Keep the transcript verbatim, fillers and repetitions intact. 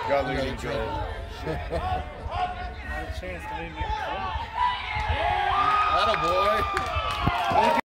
Got leading goal. Not a chance to leave me. Atta boy.